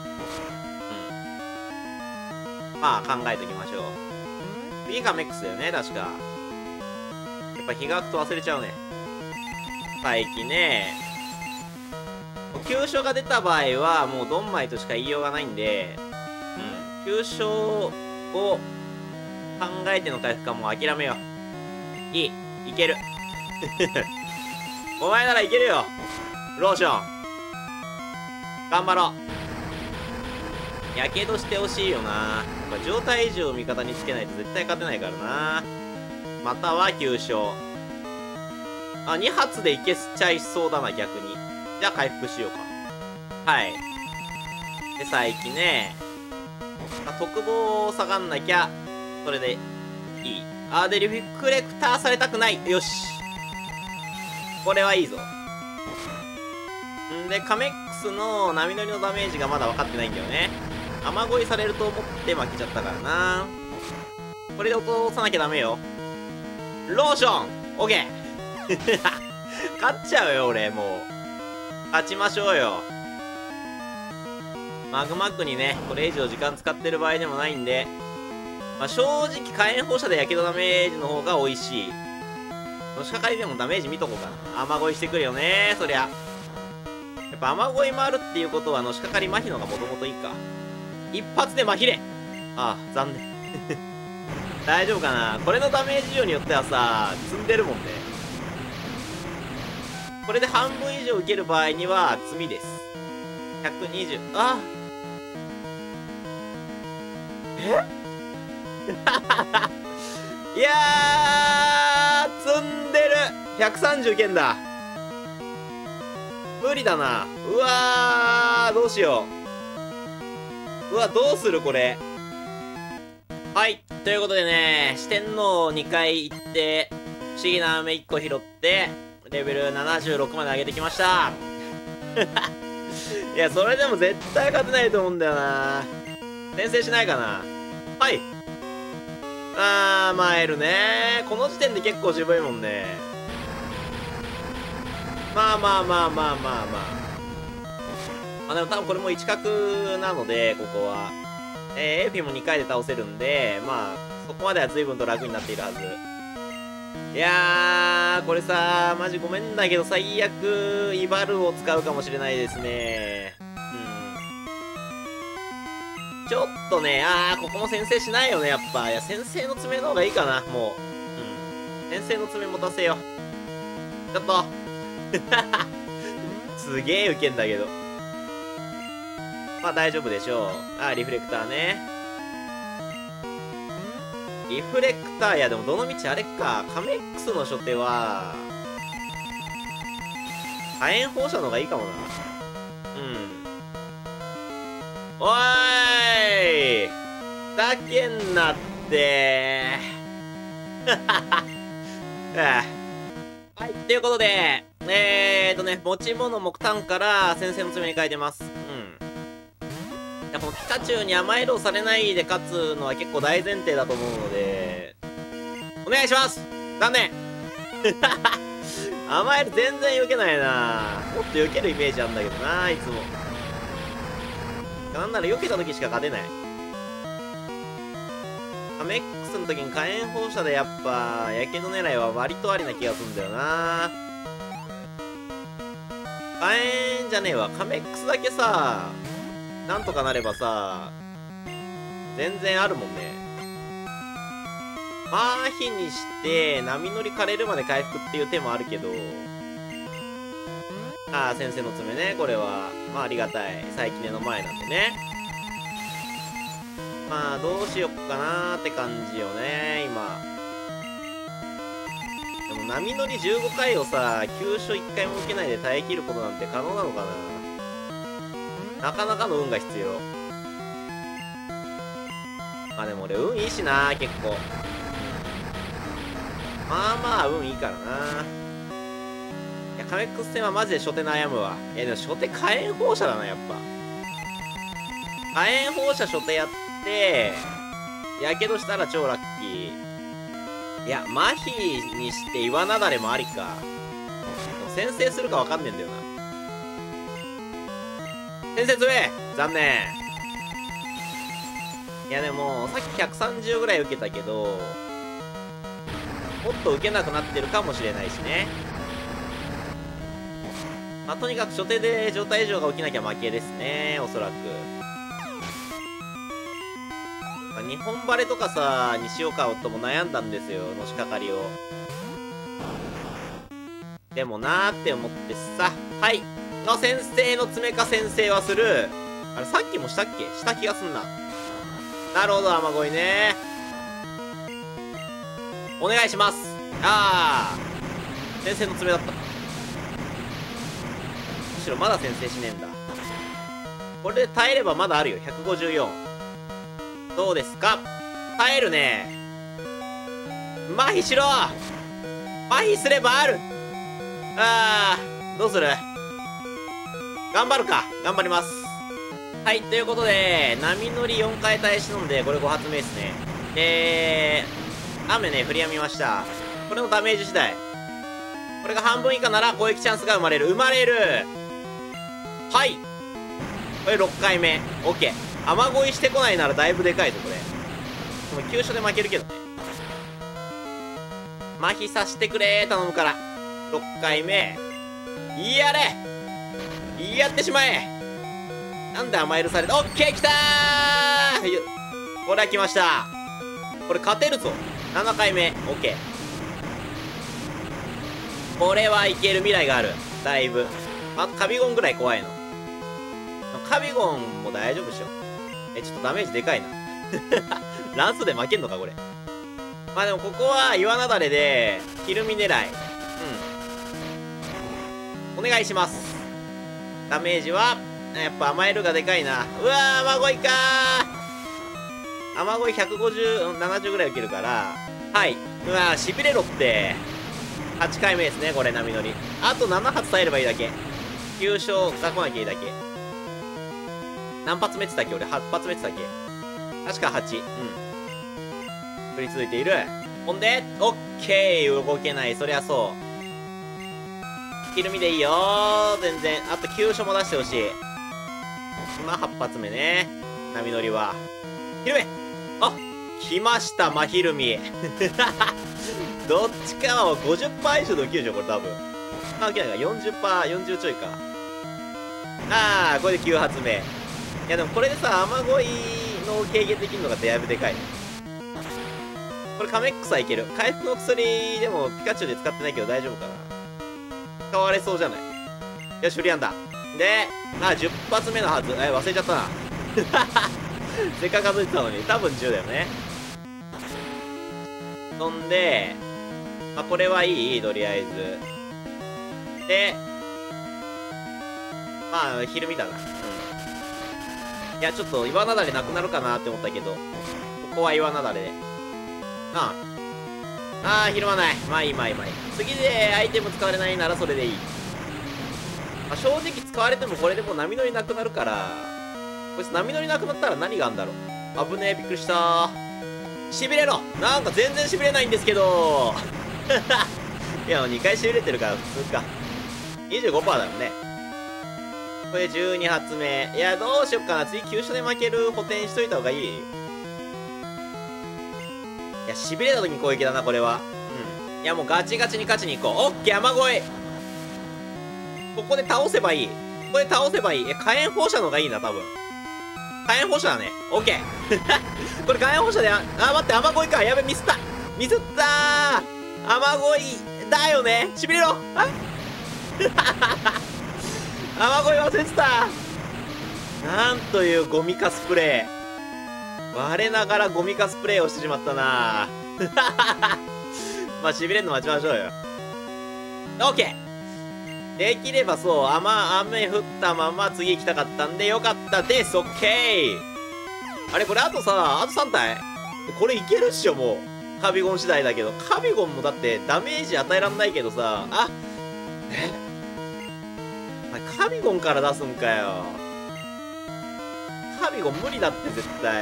Speaker 1: うん。まあ、考えときましょう。次がアメックスだよね、確か。やっぱ日が空くと忘れちゃうね。最近ね。急所が出た場合は、もうドンマイとしか言いようがないんで、うん。急所を考えての回復はもう諦めよう。いい。いける。お前ならいけるよ。ローション。頑張ろう。やけどしてほしいよな。状態以上を味方につけないと絶対勝てないからな。または急所。あ、に発でいけちゃいそうだな、逆に。じゃあ回復しようか。はい。で、最近ね。まあ、特防下がんなきゃ、それでいい。あーで、リフレクターされたくない。よし。これはいいぞ。んで、カメックスの波乗りのダメージがまだ分かってないんだよね。雨乞いされると思って負けちゃったからな。これで落とさなきゃダメよ。ローションオッケー勝っちゃうよ、俺、もう。勝ちましょうよ。マグマックにね、これ以上時間使ってる場合でもないんで、まあ、正直火炎放射でやけどダメージの方が美味しい。のしかかりでもダメージ見とこうかな。雨乞いしてくるよね、そりゃ。やっぱ雨乞いもあるっていうことは、のしかかり麻痺のがもともといいか。一発で麻痺れ。ああ、残念。大丈夫かな。これのダメージ量によってはさ、積んでるもんね。これで半分以上受ける場合には、積みです。ひゃくにじゅう、あえいやー、積んでる !ひゃくさんじゅう 件だ。無理だな。うわー、どうしよう。うわ、どうするこれ。はい。ということでね、四天王にかい行って、不思議な飴いっこ拾って、レベルななじゅうろくまで上げてきました。いや、それでも絶対勝てないと思うんだよな。転生しないかな。はい。あー、マエルね。この時点で結構渋いもんね。まあまあまあまあまあまあ。まあでも多分これも一角なので、ここは。えー、エーピーもにかいで倒せるんで、まあ、そこまでは随分と楽になっているはず。いやー、これさ、マジごめんだけど、最悪、イバルを使うかもしれないですね。うん。ちょっとね、あー、ここも先制しないよね、やっぱ。いや、先制の爪の方がいいかな、もう。うん。先制の爪持たせよう。ちょっと。すげえウケんだけど。まあ大丈夫でしょう。あー、リフレクターね。リフレクター、いやでもどの道あれか。カメックスの初手は、火炎放射の方がいいかもな。うん。おーいふざけんなって。はい、ということで、えーとね、持ち物木炭から先生の爪に変えてます。うん。やっぱピカチュウに甘えろされないで勝つのは結構大前提だと思うので、お願いします。残念。甘える全然避けないな。もっと避けるイメージあるんだけどな、いつも。なんなら避けた時しか勝てない。カメックスの時に火炎放射でやっぱ、やけど狙いは割とありな気がするんだよな。火炎じゃねえわ。カメックスだけさ、なんとかなればさ、全然あるもんね。麻痺にして、波乗り枯れるまで回復っていう手もあるけど、ああ、先生の爪ね、これは。まあありがたい。再起念の前なんでね。まあ、どうしよっかなーって感じよね、今。でも波乗りじゅうごかいをさ、急所いっかいも受けないで耐え切ることなんて可能なのかな。なかなかの運が必要。まあでも俺運いいしな結構。まあまあ運いいからな。いや、カメックス戦はマジで初手悩むわ。いやでも初手火炎放射だな、やっぱ。火炎放射初手やって、やけどしたら超ラッキー。いや、麻痺にして岩なだれもありか。先制するかわかんねえんだよな。先制つめ残念。いやでも、さっきひゃくさんじゅうぐらい受けたけど、もっと受けなくなってるかもしれないしね。まあ、とにかく初手で状態異常が起きなきゃ負けですね、おそらく。まあ、日本バレとかさ、にしようかとも悩んだんですよ、のしかかりを。でもなーって思ってさ、はい。の先生の爪か先生はする。あれ、さっきもしたっけした気がすんな。なるほど、雨乞いね。お願いします。あー。先生の爪だった。むしろまだ先制しねえんだ。これで耐えればまだあるよ。ひゃくごじゅうよん。どうですか？耐えるね。麻痺しろ！麻痺すればある！あー、どうする？頑張るか。頑張ります。はい、ということで、波乗りよんかい耐え忍んで、これご発目ですね。で、雨ね、降り止みました。これのダメージ次第。 これが半分以下なら攻撃チャンスが生まれる。生まれる。はい。これろっかいめ。オッケー。雨乞いしてこないならだいぶでかいぞ、これ。この急所で負けるけどね。麻痺させてくれー、頼むから。ろっかいめ。やれやってしまえ。なんで甘えるされた。オッケー、来たー。これは来ました。これ勝てるぞ。ななかいめ。オッケー。これはいける。未来がある。だいぶ。あとカビゴンぐらい怖いの。カビゴンも大丈夫でしょ。え、ちょっとダメージでかいな。ランスで負けんのか、これ。まあでもここは岩なだれで、ひるみ狙い。うん。お願いします。ダメージは、やっぱ甘えるがでかいな。うわー、雨乞いかー。雨乞いひゃくごじゅう、ななじゅうぐらい受けるから。はい。うわー、しびれろって。はちかいめですね、これ、波乗り。あとなな発耐えればいいだけ。きゅう勝が来なきゃいいだけ。何発目って言ったっけ俺、はち発目って言ったっけ確かはち。うん。降り続いている。ほんで、オッケー動けない。そりゃそう。ひるみでいいよー。全然。あときゅう勝も出してほしい。今はち発目ね。波乗りは。ひるめあ来ました、真ひるみ。どっちかは ごじゅっパーセント 以上で起きるでしょ、これ多分。あ、起きないか。よんじゅっパーセント、よんじゅうちょいか。あー、これできゅう発目。いやでもこれでさ、雨乞いの軽減できるのがだいぶでかいね。これカメックスはいける。回復の薬でもピカチュウで使ってないけど大丈夫かな。使われそうじゃない。よし、フリアンだ。で、あ、じゅっ発目のはず。え、忘れちゃったな。せっかく数えてたのに。多分じゅうだよね。そんで、まあ、これはいいとりあえず。で、まあ、ひるみだな。うん。いや、ちょっと岩なだれなくなるかなって思ったけど、ここは岩なだれで。ああ。ああ、ひるまない。まあいいまあいいまあいい。次でアイテム使われないならそれでいい。まあ、正直使われてもこれでもう波乗りなくなるから、こいつ波乗りなくなったら何があんだろう。危ねえ、びっくりしたー。しびれろなんか全然しびれないんですけどいや、もうにかいしびれてるから普通か。にじゅうごパーセント だよね。これじゅうに発目。いや、どうしよっかな。次急所で負ける補填しといた方がいい。いや、しびれた時に攻撃だな、これは。うん。いや、もうガチガチに勝ちに行こう。オッケー、雨乞い。ここで倒せばいい。ここで倒せばいい。え、火炎放射の方がいいな、多分。火炎放射だね。オッケー。これ火炎放射で、あ、あ、待って、雨乞いか。やべ、ミスった。ミスったー。雨乞いだよね。しびれろ。あ雨乞い忘れてた。なんというゴミカスプレイ。我ながらゴミカスプレイをしてしまったなまあ、しびれんの待ちましょうよ。オッケーできればそう、雨、雨降ったまま次行きたかったんでよかったです。オッケーあれこれあとさ、あとさん体これいけるっしょ、もう。カビゴン次第だけど。カビゴンもだってダメージ与えらんないけどさ、あ、えお前カビゴンから出すんかよ。カビゴン無理だって絶対。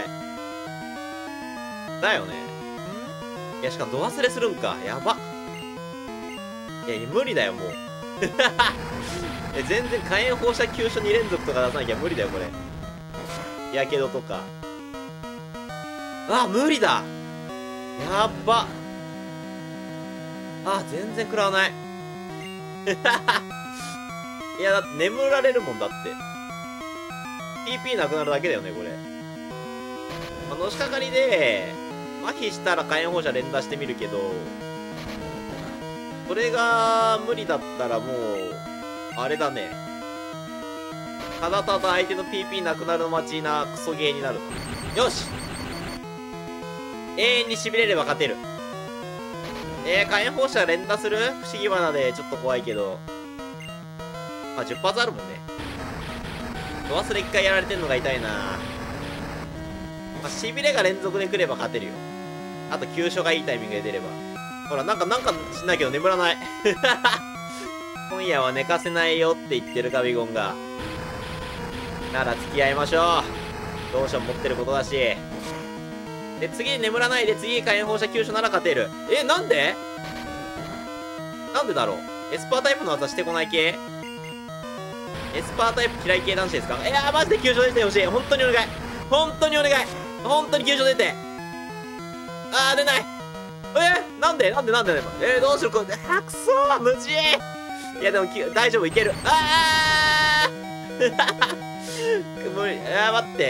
Speaker 1: だよね。いや、しかもド忘れするんか。やば。いや、無理だよ、もう。え、全然火炎放射急所に連続とか出さなきゃ無理だよ、これ。やけどとか。あ、無理だ。やっば。あ、全然食らわない。いや、だって眠られるもんだって。ピーピー なくなるだけだよね、これ。まあ、のしかかりで、麻痺したら火炎放射連打してみるけど、それが無理だったらもう、あれだね。ただただ相手の ピーピー なくなる待ちなクソゲーになると。よし永遠に痺れれば勝てる。えー、火炎放射連打する不思議花でちょっと怖いけど。あ、じゅっ発あるもんね。ド忘れいっかいやられてんのが痛いな。まあ、痺れが連続で来れば勝てるよ。あと急所がいいタイミングで出れば。ほら、なんか、なんかしないけど眠らない。今夜は寝かせないよって言ってるカビゴンが。なら付き合いましょう。どうしよう持ってることだし。で、次眠らないで次火炎放射急所なら勝てる。え、なんでなんでだろうエスパータイプの技してこない系？エスパータイプ嫌い系男子ですか？いやー、マジで急所出てほしい。本当にお願い。本当にお願い。本当に急所出て。あー、出ない。えー、なんでなんでなんでえー、どうするこれ。あ、くそー、無事。いや、でも、大丈夫、いける。あー無理。あー、待って。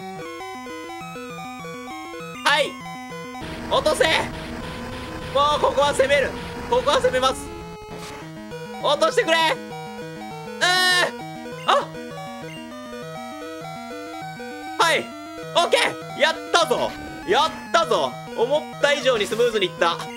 Speaker 1: はい。落とせ。もう、ここは攻める。ここは攻めます。落としてくれ。あはい、オッケー、やったぞ、やったぞ。思った以上にスムーズにいったこ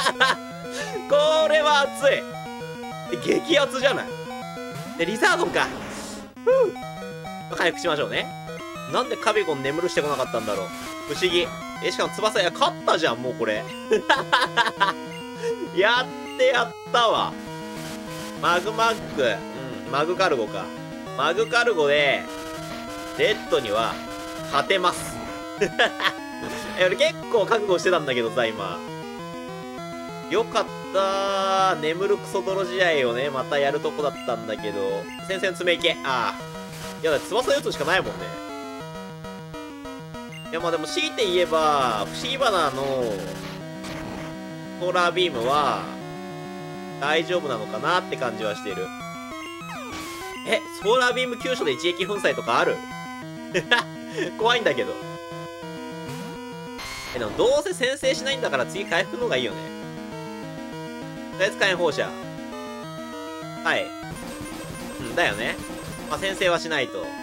Speaker 1: れは熱い。激アツじゃない。でリザードンか。ふう、回復しましょうね。なんでカビゴン眠るしてこなかったんだろう、不思議。えしかも翼、いや勝ったじゃんもうこれやってやったわ。マグマック、うん、マグカルゴか。マグカルゴでレッドには勝てます俺結構覚悟してたんだけどさ、今よかったー。眠るクソ泥試合をねまたやるとこだったんだけど、先生の爪いけ。ああ、いやだって翼打つしかないもんね。いやまあでも強いて言えば不思議花のソーラービームは大丈夫なのかなって感じはしてる。え、ソーラービーム急所で一撃粉砕とかある怖いんだけど。え、でもどうせ先制しないんだから次回復の方がいいよね。とりあえず火炎放射。はい。うん、だよね。まあ、先制はしないと。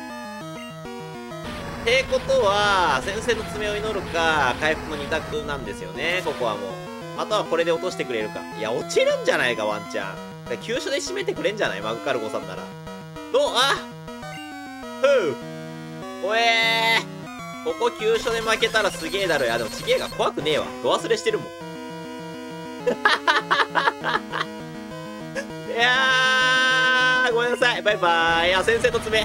Speaker 1: ってことは、先制の爪を祈るか、回復の二択なんですよね、ここはもう。あとはこれで落としてくれるか。いや、落ちるんじゃないか、ワンチャン。急所で締めてくれんじゃないマグカルゴさんなら。どうあふうおえーここ急所で負けたらすげえだろ。いや、でもちげえが怖くねえわ。ど忘れしてるもん。いやー、ごめんなさい。バイバーイ。あ、先生の爪。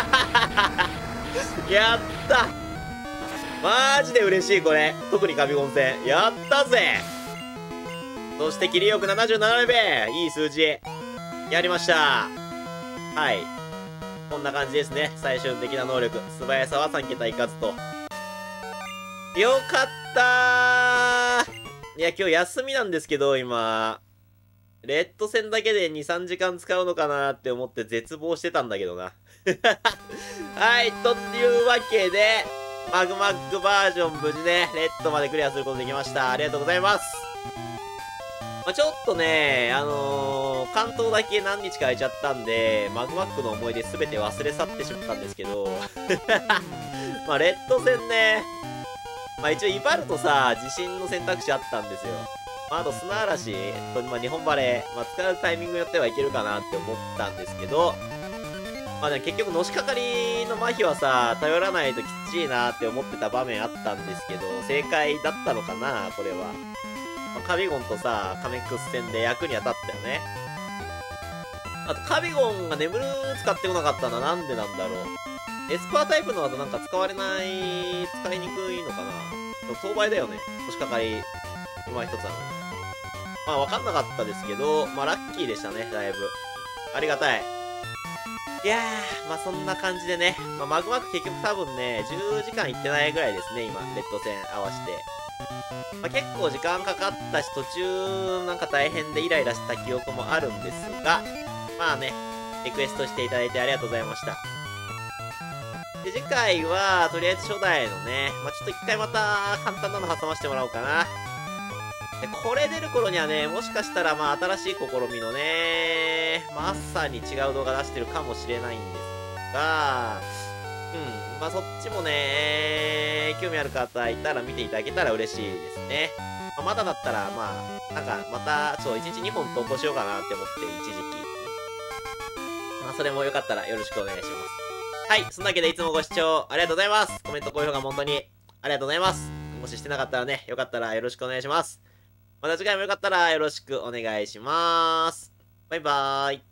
Speaker 1: やったマジで嬉しい、これ。特にカビゴン戦。やったぜ。そして、切りよくななじゅうななレベル。いい数字。やりました。はい。こんな感じですね。最終的な能力。素早さはさん桁いかずと。よかったー。いや、今日休みなんですけど、今。レッド戦だけでに、さんじかん使うのかなって思って絶望してたんだけどな。はい、というわけで、マグマックバージョン無事ね、レッドまでクリアすることできました。ありがとうございます。まあ、ちょっとね、あのー、関東だけ何日か空いちゃったんで、マグマックの思い出すべて忘れ去ってしまったんですけど、まあ、レッド戦ね、まあ一応イバルとさ、地震の選択肢あったんですよ。まあ、あと砂嵐と、まあ、日本バレー、まあ、使うタイミングによってはいけるかなって思ったんですけど、まあね、結局のしかかりの麻痺はさ、頼らないときついなって思ってた場面あったんですけど、正解だったのかなこれは。まあ、カビゴンとさ、カメックス戦で役に当たったよね。あと、カビゴンが眠る使ってこなかったのはなんでなんだろう。エスパータイプの技なんか使われない、使いにくいのかな。でも当倍だよね。のしかかり、馬一つなのに。まあ、わかんなかったですけど、まあ、ラッキーでしたね、だいぶ。ありがたい。いやー、まあそんな感じでね、まあ、マグマック結局多分ね、じゅうじかんいってないぐらいですね、今、レッド戦合わせて。まあ、結構時間かかったし、途中なんか大変でイライラした記憶もあるんですが、まあね、リクエストしていただいてありがとうございました。で、次回は、とりあえず初代のね、まあちょっと一回また簡単なの挟ませてもらおうかな。でこれ出る頃にはね、もしかしたらまあ新しい試みのね、まあ朝に違う動画出してるかもしれないんですが、うん、まあそっちもね、興味ある方いたら見ていただけたら嬉しいですね。まあ、まだだったらまあ、なんかまた、そう、いちにちにほん投稿しようかなって思って一時期。まあそれもよかったらよろしくお願いします。はい、そんなわけでいつもご視聴ありがとうございます。コメント、高評価本当にありがとうございます。もししてなかったらね、よかったらよろしくお願いします。また次回もよかったらよろしくお願いします。バイバーイ。